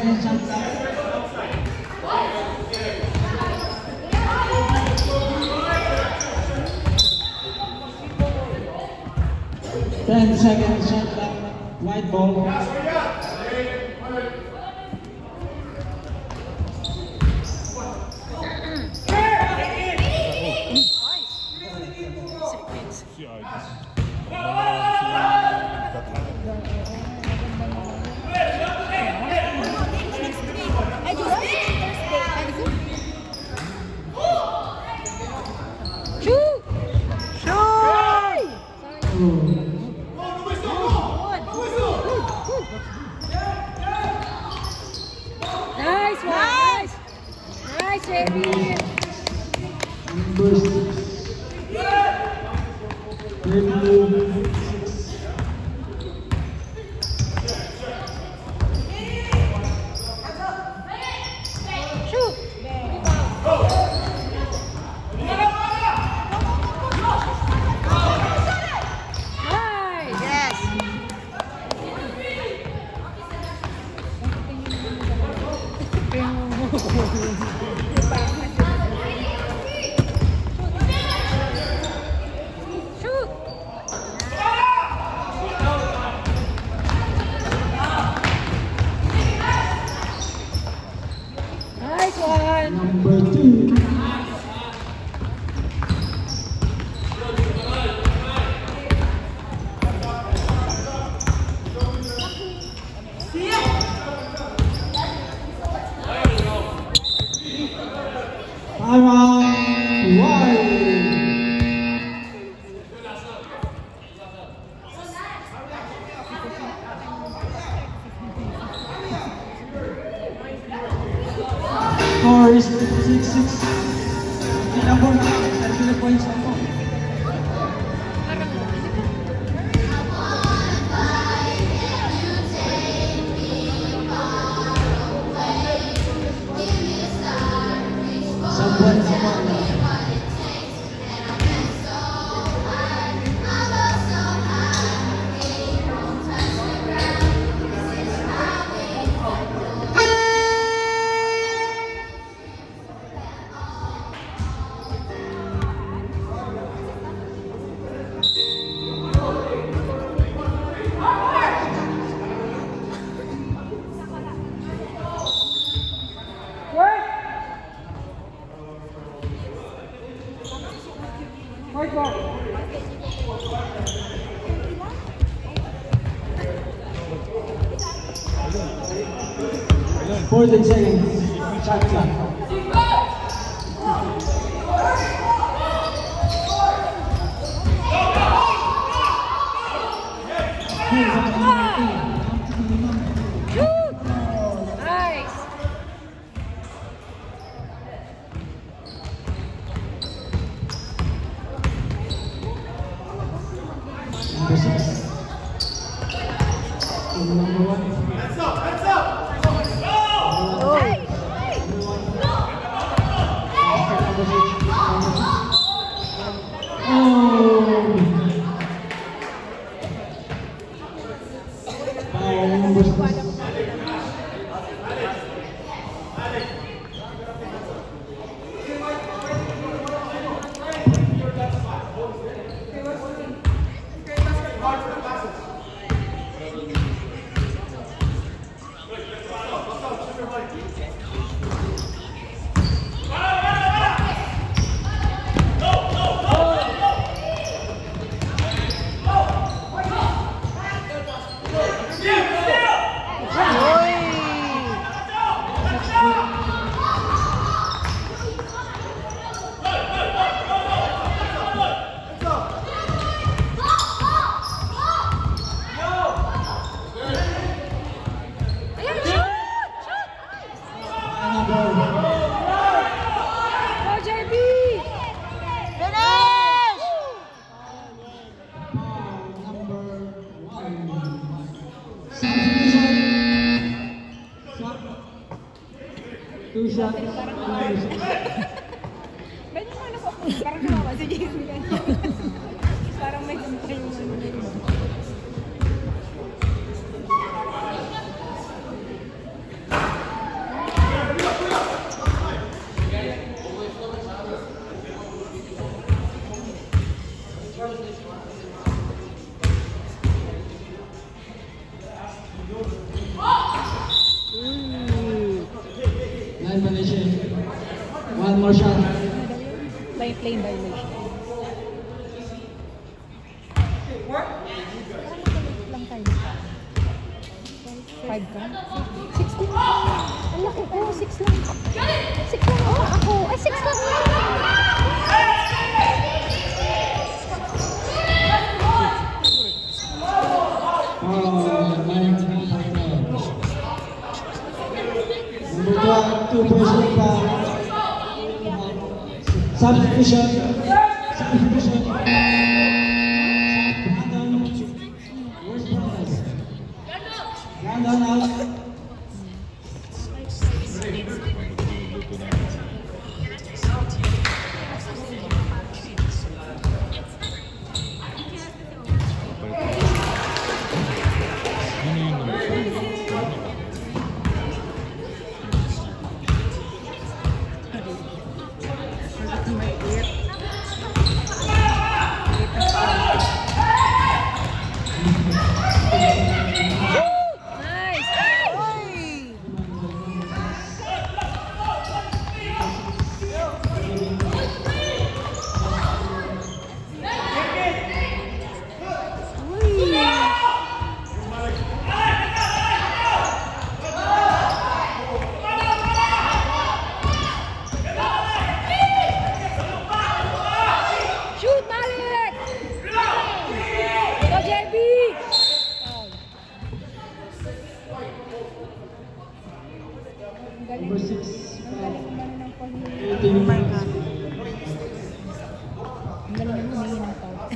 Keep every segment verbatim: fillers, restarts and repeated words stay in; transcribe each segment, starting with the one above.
seconds shot clock. ten seconds shot clock. White ball. Score is six six. Ilang po na thirty points na po. Sabuan sabuan na. fourteen seconds. Shot clock. Two shots. Ganyan mo na po. Parang gumawa si Jason ganyan. Parang may kumpay mo na yun. Line violation. One more shot. Play, plain violation. Lang tayo. Five ka? Six lang. Ang laki ko, six lang. Six lang oh, ako. Ay, six lang. Oh, line final. Number one, two person pa. Substitution. Substitution. Brandon. Where's Brandon? Brandon out. Number six. Oh my God. Ang galing na humingi ng tawag.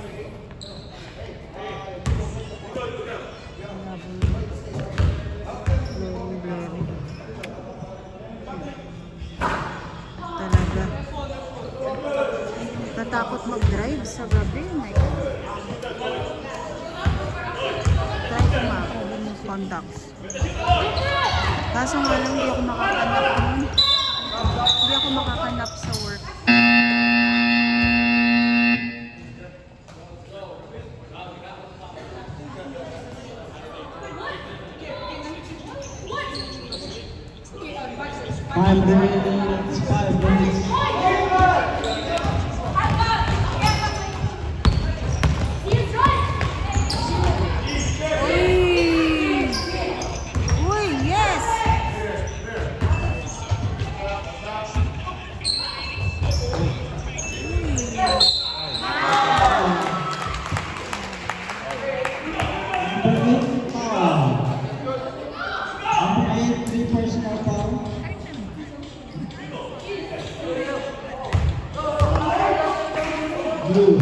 Talaga. Natakot mag-drive sa gabi. My God. Try ko ma. Contacts. Kaso nga lang, hindi ako makakanap nun. Hindi ako makakanap sa work. Five minutes. Five minutes. Uy, yes! Blue.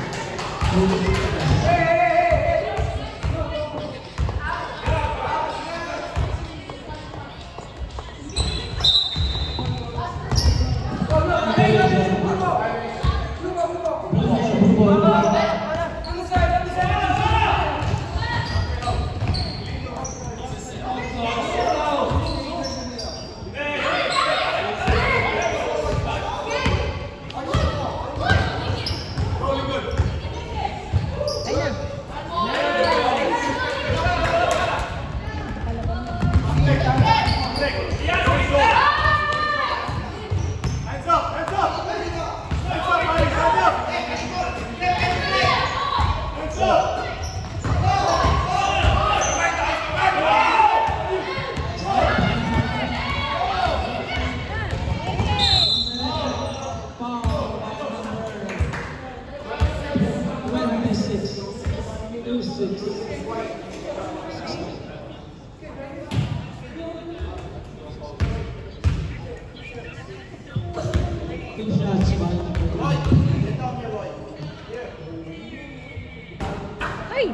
Ay!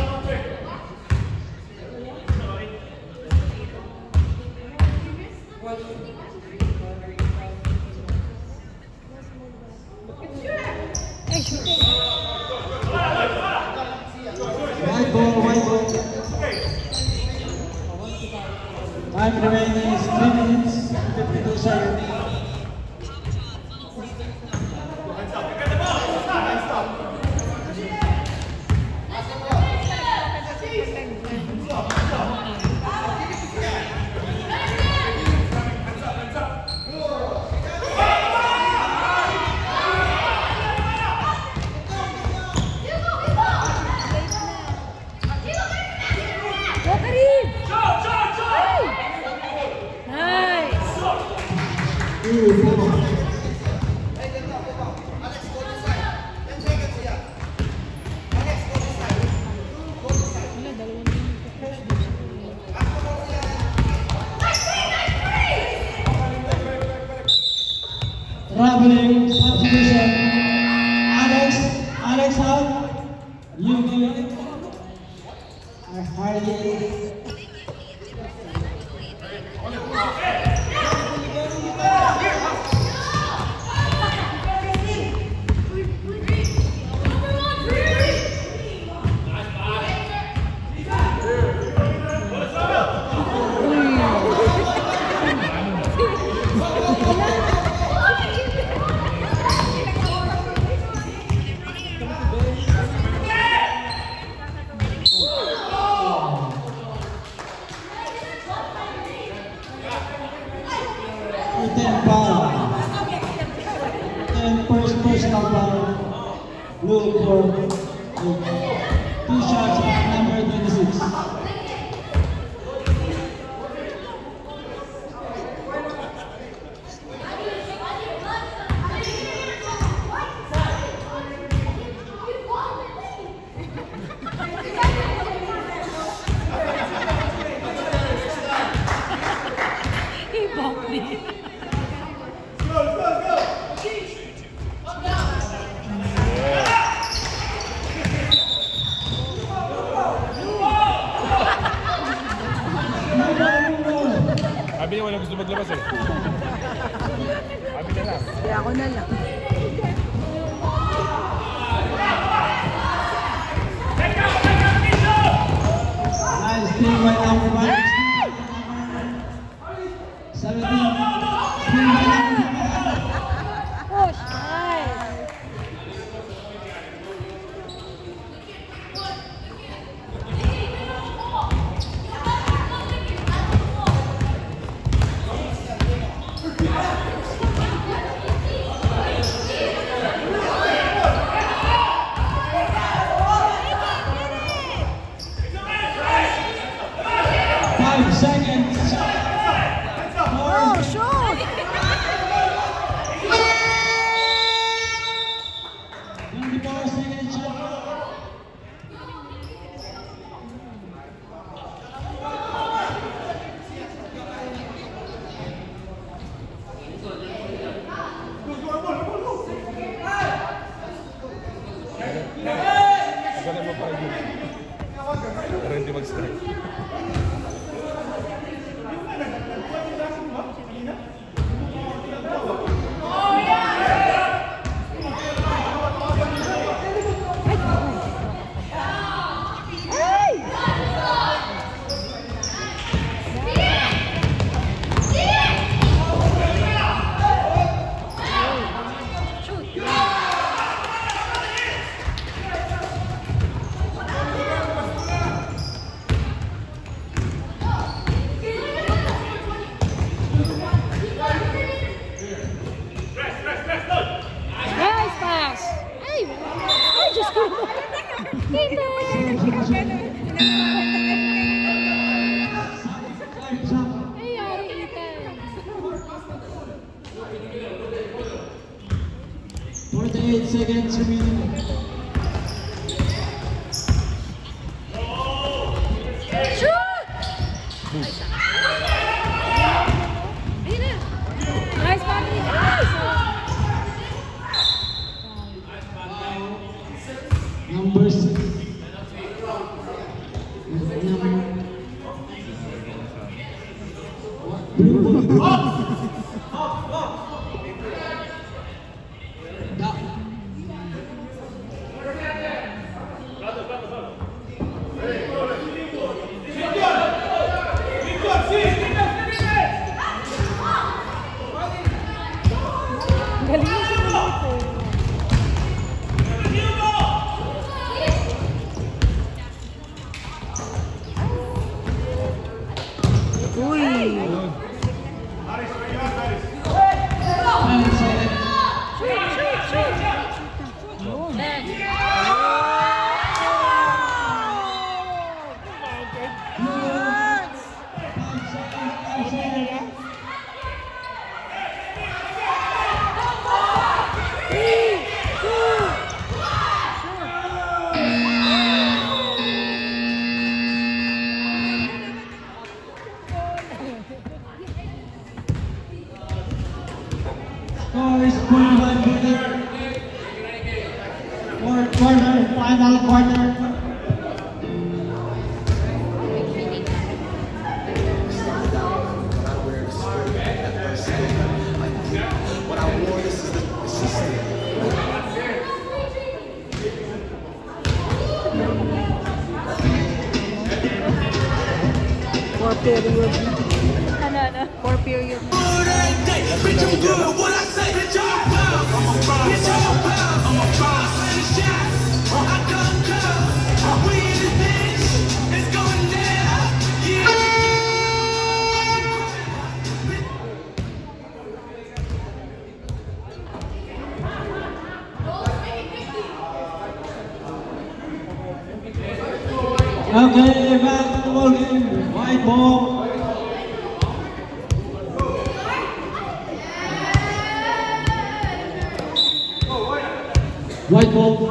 Ay, shooting! White ball, white ball. Time remaining is three minutes, fifty-two seconds. Two, four. Wala, dalawang minuto pa siya. Traveling substitution. Alex, Alex out. You give it. I highly. ten foul. ten first personal foul. Look for two shots at number twenty-six. Ibang din. Sabi niya walang gusto maglabas eh. Sabi niya lang. Kaya ako na lang. Nice thing by number one. seventeen. Thing by number Push! Nice! five seconds. Oh, shoot! twenty-four seconds shot. Magaling mo pa rin. Pero hindi mag-strike. Nice pass! Ay! Ay, Diyos ko! Kita! Ay, yari kita. forty-eight seconds remaining. Shoot! Ayun na! Nice pass! Nice! Number six. Galing mo siya dito. Uy! Score is forty-one fifty. Fourth quarter, final quarter. What I wore, this is the, this is Four period. Ano, ano? Four period. Okay, back to the ball game. White ball. White ball.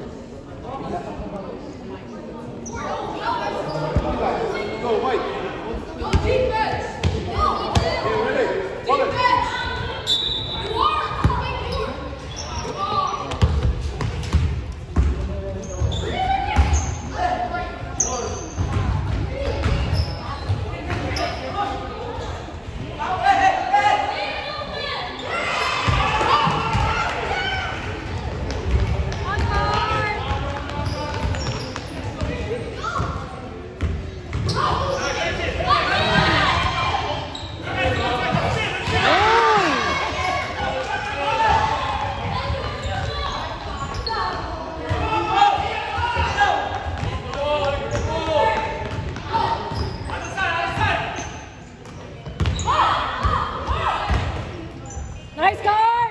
Nice card!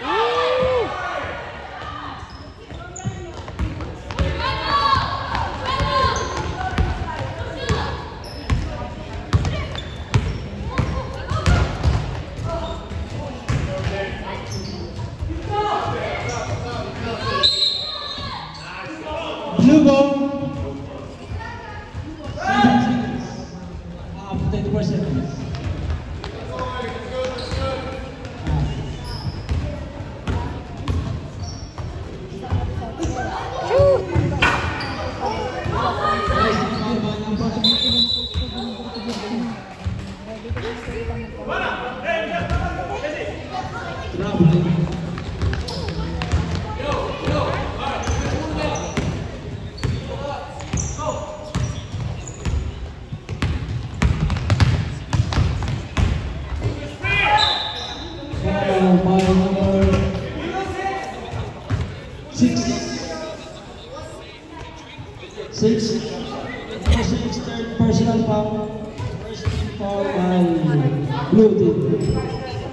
Blue ball. Seven seconds. Uh, thirty-four seconds. Six, six, third personal foul, first team foul by blue team.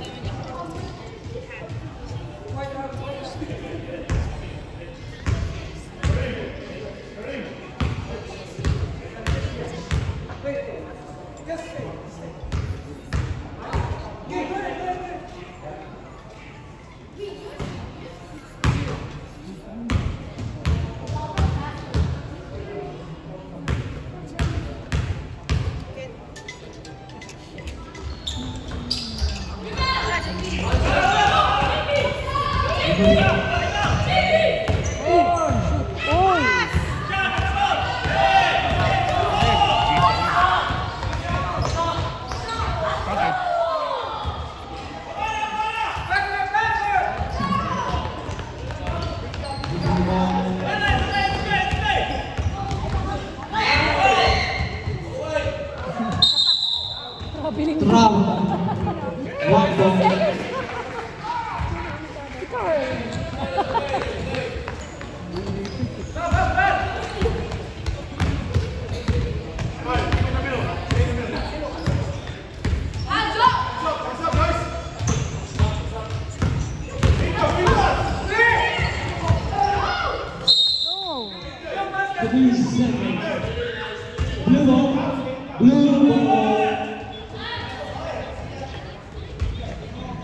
Trauma. White ball. Three seconds. Blue ball. Blue ball.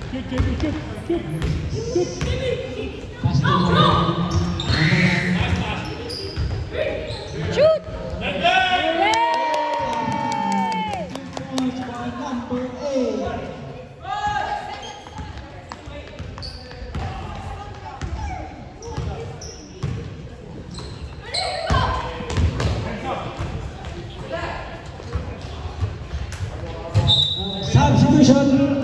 Pass to number one. Shoot! Points by number eight. Substitution.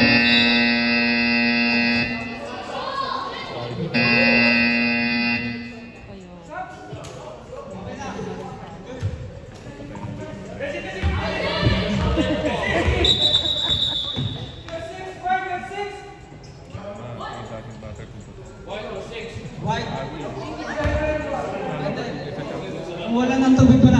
White. Wala ng tubig pa na.